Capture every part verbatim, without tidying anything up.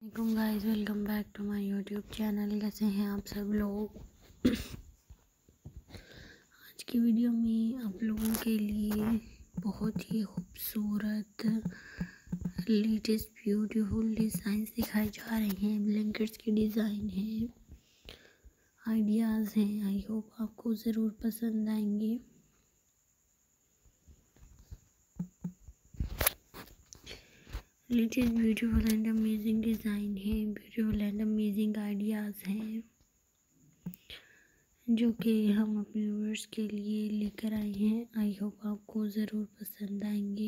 वालेकुम guys, welcome back to my YouTube channel. कैसे हैं आप सब लोग। आज की वीडियो में आप लोगों के लिए बहुत ही खूबसूरत लेटेस्ट ब्यूटीफुल डिज़ाइंस दिखाए जा रहे हैं। ब्लैंकेट्स के डिज़ाइन हैं, आइडियाज़ हैं। आई होप आपको ज़रूर पसंद आएंगे। Latest beautiful and amazing design है, ब्यूटीफुल एंड अमेजिंग आइडियाज़ हैं जो कि हम अपने व्यूअर्स के लिए लेकर आए हैं। आई होप आपको ज़रूर पसंद आएंगे।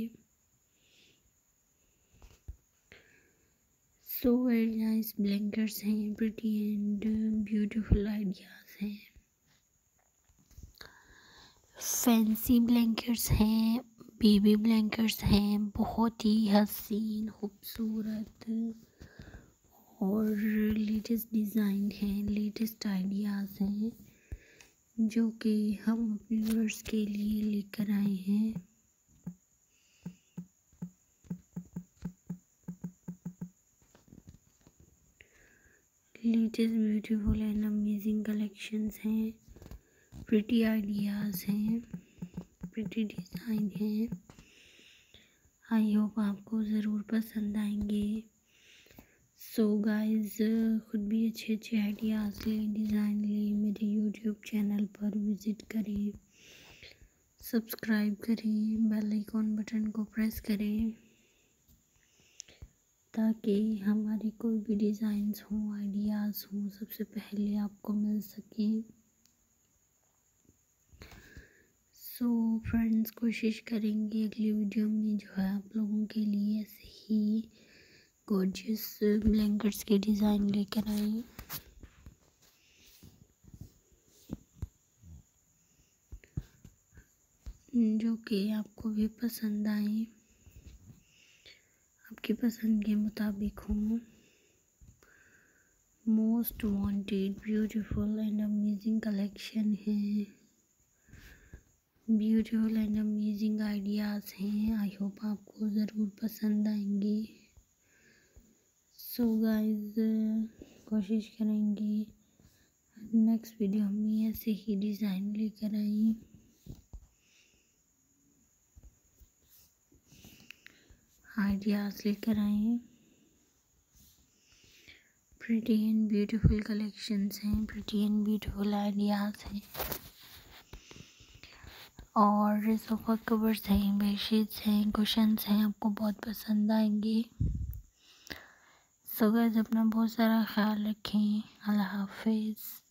सो वेरी नाइस ब्लैंकेट्स हैं, प्रिटी एंड ब्यूटीफुल आइडियाज़ हैं, फैंसी ब्लैंकेट्स हैं, बेबी ब्लैंकेट्स हैं, बहुत ही हसीन खूबसूरत और लेटेस्ट डिज़ाइन हैं, लेटेस्ट आइडियाज़ हैं जो कि हम अपने व्यूअर्स के लिए लेकर आए हैं। Latest beautiful and amazing collections हैं, प्रिटी आइडियाज़ हैं, प्रिटी डिज़ाइन हैं। आई होप आपको ज़रूर पसंद आएंगे। सो गाइस, खुद भी अच्छे अच्छे आइडियाज़ लें, डिज़ाइन लें, मेरे यूट्यूब चैनल पर विज़िट करें, सब्सक्राइब करें, बेल आइकॉन बटन को प्रेस करें ताकि हमारे कोई भी डिज़ाइंस हों, आइडियाज़ हों, सबसे पहले आपको मिल सकें। सो फ्रेंड्स, कोशिश करेंगे अगली वीडियो में जो है आप लोगों के लिए ऐसे ही गॉर्जियस ब्लैंकेट्स के डिज़ाइन लेकर आए जो कि आपको भी पसंद आए, आपकी पसंद के मुताबिक हों। Most wanted beautiful and amazing collection है, ब्यूटीफुल एंड अमेजिंग आइडियाज़ हैं। आई होप आपको ज़रूर पसंद आएंगे। सो गाइस, कोशिश करेंगे नेक्स्ट वीडियो में ऐसे ही डिज़ाइन लेकर आए, आइडियाज़ लेकर आए। प्रिटी एंड ब्यूटीफुल कलेक्शंस हैं, प्रिटी एंड ब्यूटीफुल आइडियाज़ हैं और सोफ़ा कवर्स हैं, बेडशीट्स हैं, कुशन्स हैं, आपको बहुत पसंद आएंगे। सो गाइस, अपना बहुत सारा ख्याल रखें। अल्लाह हाफिज़।